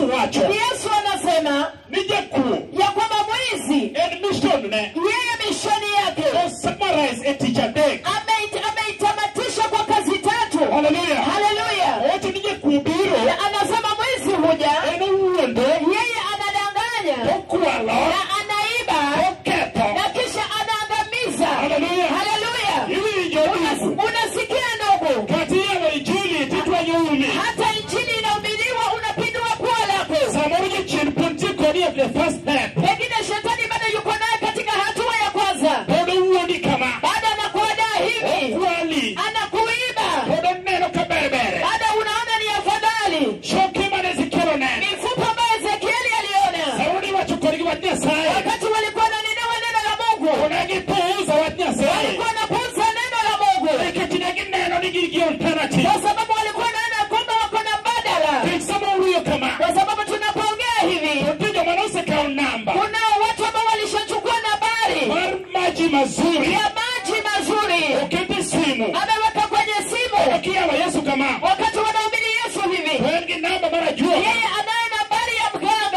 Yesu anasema ya kwamba mwizi yeye mishoni yake ameitamatisha kwa kazi 3. Hallelujah. Hallelujah. Anasema mwizi huja yeye anadanganya na anaiba na kisha anaangamiza. Hallelujah. Unasikia ndugu? Hata injili inahubiriwa unapindua pua lako. Pengine shetani bado yuko naye katika hatua ya kwanza. Baada anakuadaa hivi, anakuiba, baada unaona ni afadhali. Mifupa ambayo Ezekieli aliona wakati walikuwa wananenewa neno la Mungu, walikuwa wanapuuza neno la Mungu kwa sababu walikuwa wanaona kwamba wako na mbadala. Kwa sababu tunapoongea hivi, kuna watu ambao walishachukua nambari ya maji mazuri, ameweka kwenye simu. Wakati wanahubiri Yesu hivi, yeye anaye nambari ya mganga.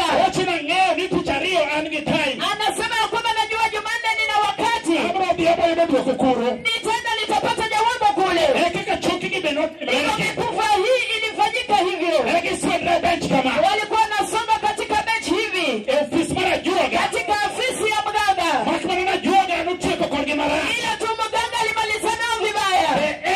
Anasema kwamba najua Jumanne nina wakati, nitaenda nitapata jawabu kule. Mifupa hii ilifanyika hivyo. Walikuwa nasoma katika bench hivi, katika afisi ya mganga. Ila tu mganga alimaliza nao vibaya.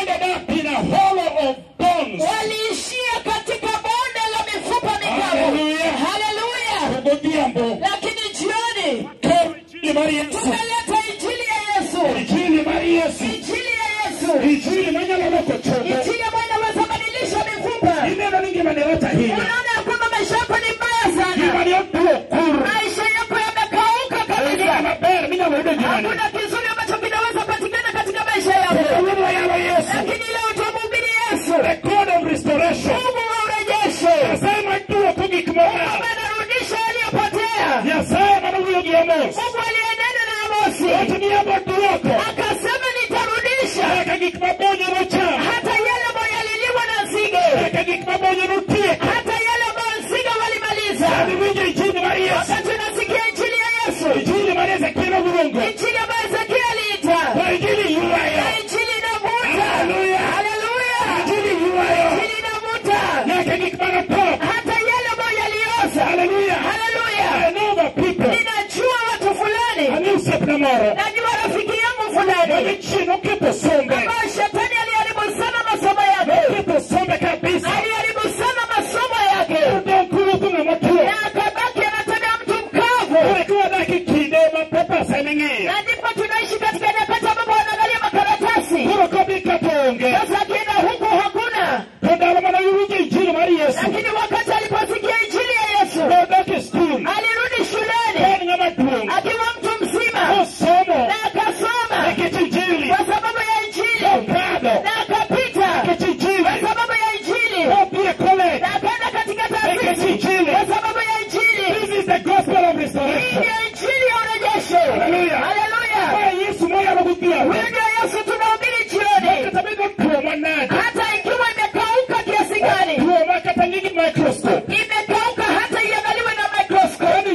Waliishia katika bonde la mifupa mikavu. Hallelujah. Lakini jioni tumeleta injili ya Yesu. Injili ya Yesu. Injili ambayo inaweza badilisha mifupa. Unaona kwamba maisha yako ni mbaya sana. Maisha yako yamekauka kabisa. Hakuna kizuri ambacho kinaweza patikana katika maisha yako. Lakini leo tumhubiri Yesu. Mungu wa urejesho. Anarudisha yaliyopotea. Mungu aliyenena na Amosi akasema nitarudisha hata yale ambayo yaliliwa na nzige, hata yale ambayo nzige walimaliza. Wakati unasikia injili ya Yesu, injili ambayo Ezekieli aliita, na injili inavuta. Hallelujah. Injili inavuta hata yale ambayo yalioza. Hallelujah. Ninajua watu fulani, najua rafiki yangu fulani ambayo shetani aliharibu sana masomo yake. Aliharibu sana masomo yake na akabaki anatenda mtu mkavu. Na ndipo tunaishi katika nyakati ambapo wanaangalia makaratasi. Sasa akienda huku hakuna. Lakini wakati aliposikia injili ya Yesu, alirudi shuleni akiwa mtu mzima na akasoma kwa sababu ya injili, na akapita kwa sababu ya injili, na akaenda katika taasisi kwa sababu ya injili. Hii ndio injili ya urejesho. Hallelujah. Huyu ndio Yesu tunahubiri jioni. Hata ikiwa imekauka kiasi gani, imekauka hata iangaliwe na microscope.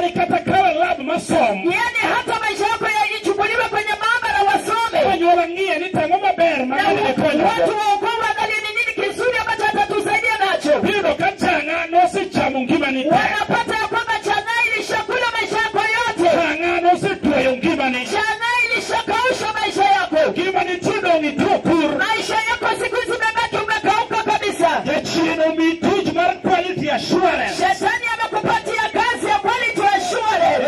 Yani hata maisha yako yajichukuliwe kwenye maabara wasome. Na watu wa ukoo waangalie ni nini kizuri ambacho atatusaidia nacho. Wanapata ya kwamba chang'aa ilishakula maisha yako yote. Chang'aa ilishakausha maisha yako. Maisha yako siku hizi umebaki umekauka kabisa. Shetani amekupatia kazi ya quality assurance.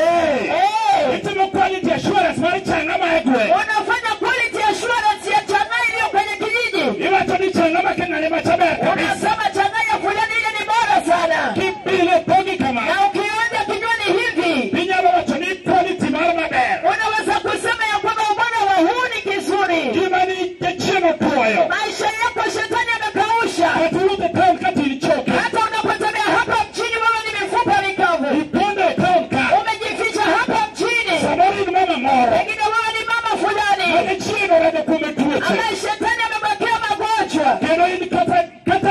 Unafanya quality assurance ya chang'aa iliyo kwenye kijiji. Unasema chang'aa ya fulani ile ni bora sana. Na ukionja kinywani hivi, unaweza kusema ya kwamba ubora wa huu ni kizuri. Maisha yako shetani amekausha. Hata unapotembea hapa mchini wewe ni mifupa mikavu. Umejificha hapa mchini. Pengine wewe ni mama fulani ambaye shetani amebakia magonjwa.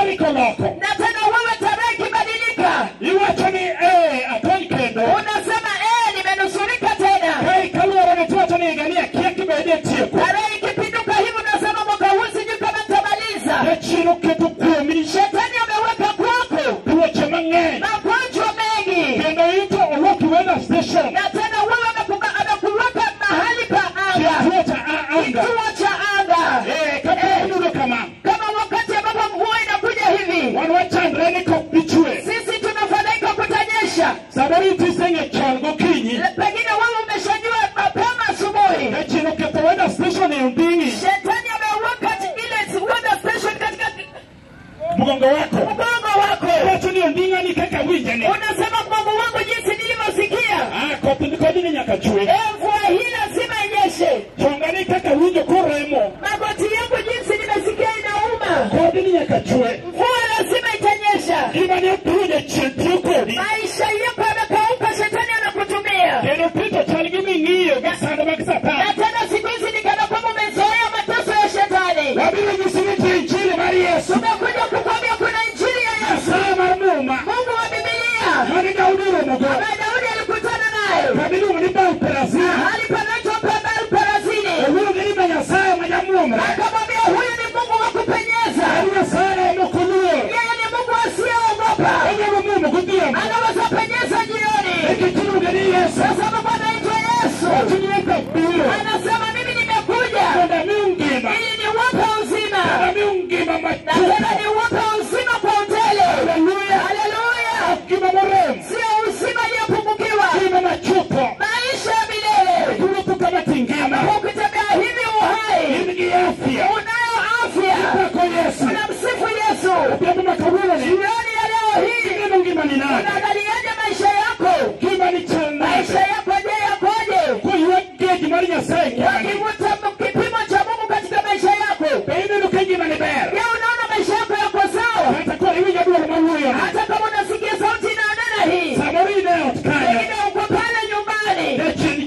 chino ketu kuomi. Shetani ameweka kwako Tuwache mang'eny. magonjwa mengi. Kendo ito oloki weather station. Na tena wewe amekuweka mahali pa anga. Kituo cha anga. Kituo cha anga. Kama mudo kama. Kama wakati ambapo mvua inakuja hivi. Wanawachandreni kopichwe. Sisi tunafadhaika kutanyesha. Sabari tisenge chango kinyi. Pengine wewe umeshajua mapema asubuhi. Kachino ketu weather station ni undingi. Shetani ameweka ile weather station katika Mgongo wako. mgongo wako. Watu ni undinga ni kaka wijene. Unasema mgongo wangu jinsi nilivyosikia. Kodi ni nyakachwe. Mvua hii lazima inyeshe. Chongani kaka wijo koremo. Magoti yangu jinsi nimesikia inauma. Kodi ni nyakachwe. Mvua lazima itanyesha. Imani upuje chentio kodi. Maisha yako yanakauka, shetani anakutumia. Kendo pito chaligimi ngiyo gasanda makisapa. Na tena siku hizi ni kana kwamba umezoea mateso ya shetani. Wabili jisimiti injili mari Yesu. Tumekuja kukwambia kuna injili ya Yesu. Sama muma. Mungu wa Biblia. Mani Daudi mugo. Ambaye Daudi alikutana naye. Kabili mnipa uperasi. Mahali panaitwa Perazini. Uhuru giliba nyasaye manyamumra. Akamwambia huyu ni Mungu wa kupenyeza. Nyasaye mukuluo. Yeye ni Mungu asiyeogopa. Anaweza penyeza jioni. Kwa sababu anaitwa Yesu. Anasema mimi nimekuja ili niwape uzima. Na tena niwape uzima kwa utele. Haleluya. Sio uzima uliopungukiwa. Maisha ya milele. Ukitembea hivi uhai. Unayo afya. Unamsifu Yesu. Jioni ya leo hii. Unaangaliaje maisha yako? Maisha yako je yakoje? Wakivuta kipimo cha Mungu katika maisha yako. Je, unaona maisha yako yako sawa? Hata kama unasikia sauti inanena hii. Pengine uko pale nyumbani.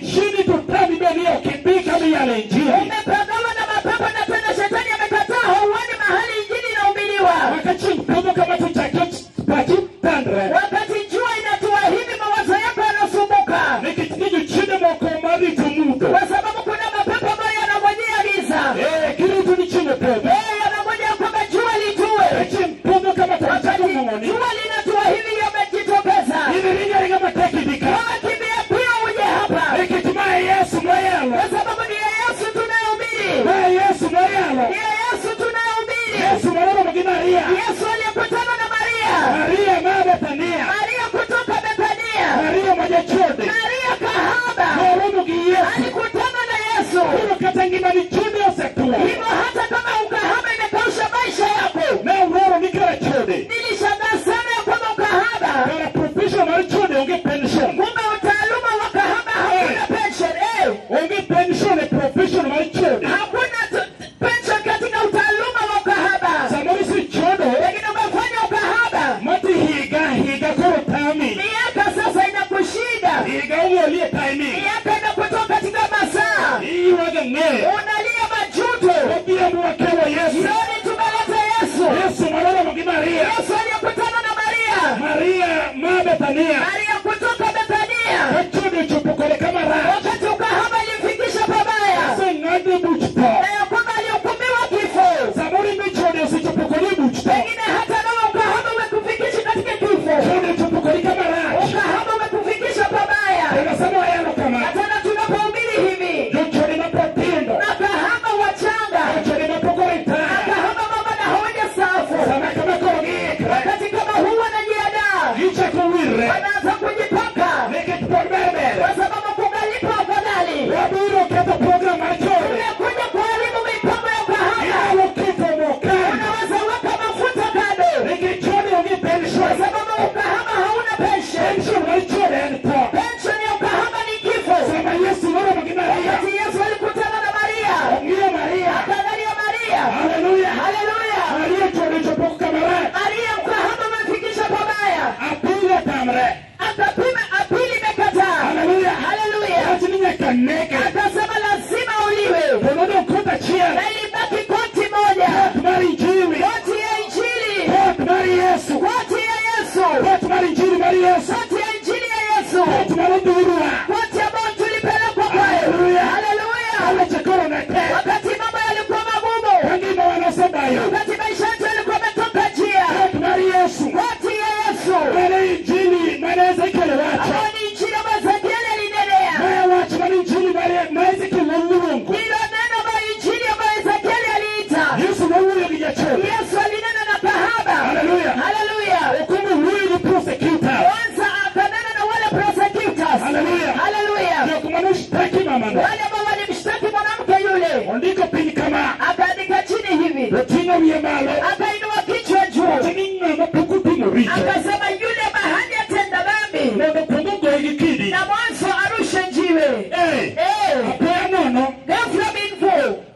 Umepagawa na mapepo na tena shetani amekataa hauoni mahali injili inahubiriwa. Wakati jua inatua hivi mawazo yako yanasumbuka. Kwa sababu kuna mapepo ambayo yanangojea giza. Yanangojea kwamba jua litue. Wakati jua linatua hivi yamejitokeza. Kimbia pia uje hapa. Kwa sababu ni Yesu tunayehubiri. Ni Yesu tunayehubiri. Yesu aliyekutana na Maria. Maria kutoka Bethania. Maria kahaba. Alikutana na Yesu. Hivyo hata kama ukahaba imekausha maisha yako. Nilishangaa sana ya kwamba ukahaba. Kumbe utaaluma wa kahaba hakuna pension. Hakuna pension katika utaaluma wa ukahaba. Lakini umefanya ukahaba. Miaka sasa inakushida. Miaka inakutoka katika masaa. Unalia majuto. Soni tumeleta Yesu. Yesu aliyekutana na Maria. Maria kutoka Bethania. Wakati ukahaba ilimfikisha pabaya. Na ya kwamba alihukumiwa kifo. Pengine hata nawe ukahaba umekufikisha katika kifo. Ukahaba umekufikisha pabaya. Na tena tunapohubiri hivi. Na kahaba wachanga. Na kahaba mama na hawajastaafu. Wakati kama huu wanajiandaa. Wanaanza akainua kichwa juu, akasema yule mahali atenda dhambi na mwanzo arushe jiwe. Ghafla binfu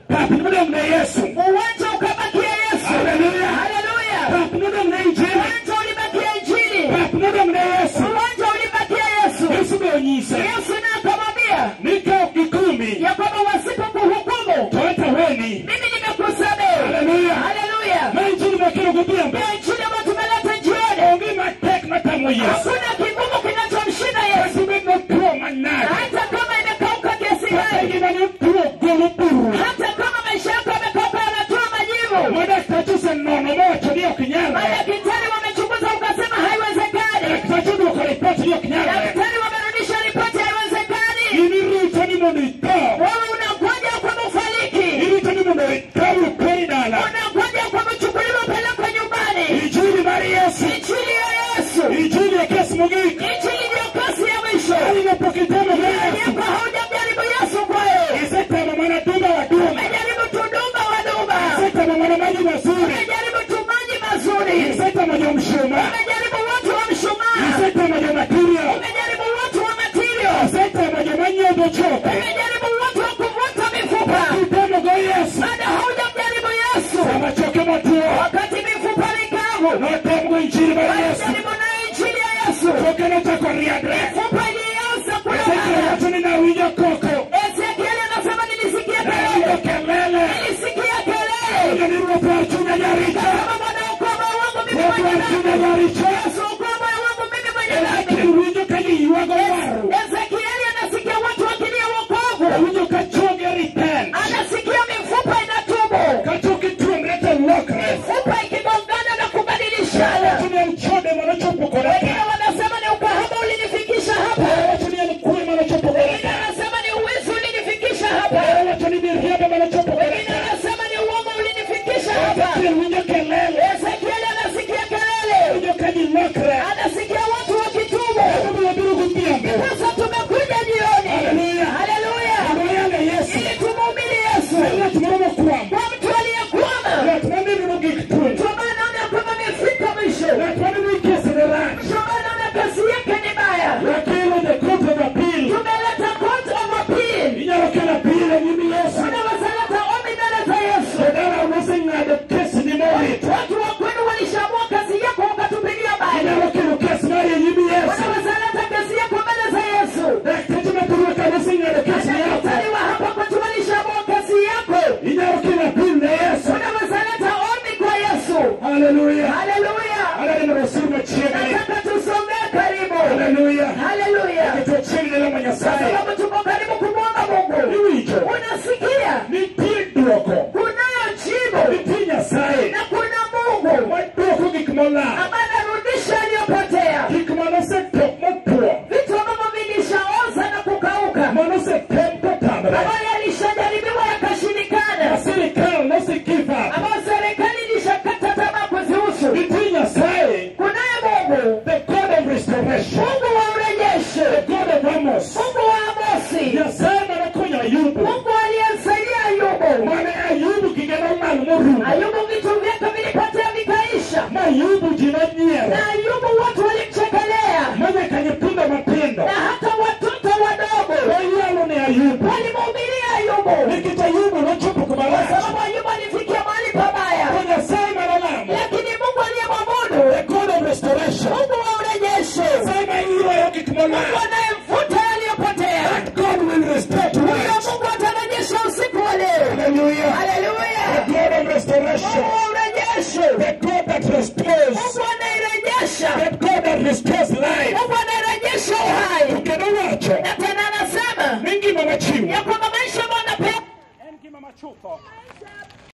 uwanja ukabakia Yesu. Haleluya. Uwanja ulibakia Injili. Uwanja ulibakia Yesu. Yesu na akamwambia ya kwamba wasipokuhukumu mimi nimekusamehe. Haleluya. Injili ambayo tumeleta jioni, hakuna kigumu kinachomshinda Yesu. Hata kama imekauka kiasi gani, hata kama maisha yako yamekauka yanatoa majivu, madaktari wamechunguza ukasema haiwezekani, daktari wamerudisha ripoti haiwezekani, wewe unangoja kwa ufariki, unangoja kwa kuchukuliwa pelekwa nyumbani. Injili ya Yesu, injili ya kasi ya mwisho. Yako haujamjaribu Yesu kwayo, umejaribu tudumba wadumba, umejaribu tumaji mazuri, umejaribu watu wa mshumaa, umejaribu watu wa matirio, umejaribu watu wa kuvuta mifupa. Bado haujamjaribu Yesu. Wakati mifupa ni kavu, wajaribu na injili ya Yesu. Mifupa ilianza kuloka. Ezekieli anasema nilisikia kelele. Kama Bwana ukoma wangu mimi mwenye dhambi. Yesu ukoma wangu mimi mwenye dhambi. Ezekieli anasikia watu wakilia wokovu. Anasikia mifupa inatubu. Mifupa ikigongana na kubadilishana. Wengine wanasema ni ukahaba ulinifikisha hapa. Wengine wanasema ni uwizi ulinifikisha hapa. Wengine wanasema ni uongo ulinifikisha hapa. Ezekieli anasikia kelele. Anasikia watu wakitubu. Sasa tumekuja jioni. Haleluya. Ili tumuhubiri Yesu. Kwa mtu aliyekwama. Tumana naona kama amefika mwisho. Tumana naona kasi yake ni baya. Tumeleta court of appeal. Tunawazaleta ombi mbele za Yesu. Watu wa kwenu walishamua kazi yako wakatupigia baya. Tunawazaleta kazi yako mbele za Yesu. Daktari wa hapa kwetu walishamua kazi yako. Tunawazaleta ombi kwa Yesu. Haleluya. Nataka tusomee karibu. Haleluya. Kwa sababu tuko karibu kumwomba Mungu. Unasikia? Kunayo jibu. Na kuna Mungu ambaye anarudisha aliyopotea. Vitu ambavyo vilishaoza na kukauka, ambayo yalishajaribiwa yakashindikana, ambayo serikali ilishakata tamaa kuzihusu. Kunaye Mungu, Mungu wa urejesho, Mungu wa Amosi, Mungu aliyemsaidia Ayubu. Ayubu vitu vyake vilipotea vikaisha. Na Ayubu watu walimchekelea. Na hata watoto wadogo walimhubiria Ayubu. Kwa sababu Ayubu alifikia mahali pabaya. Lakini Mungu aliyemwabudu, Mungu wa urejesho, Mungu anayemfuta aliyopotea, Mungu atarejesha usiku wa leo. Haleluya. Mungu wa urejesho, Mungu anayerejesha, Mungu anayerejesha uhai. Na tena anasema ya kwamba maisha wanapea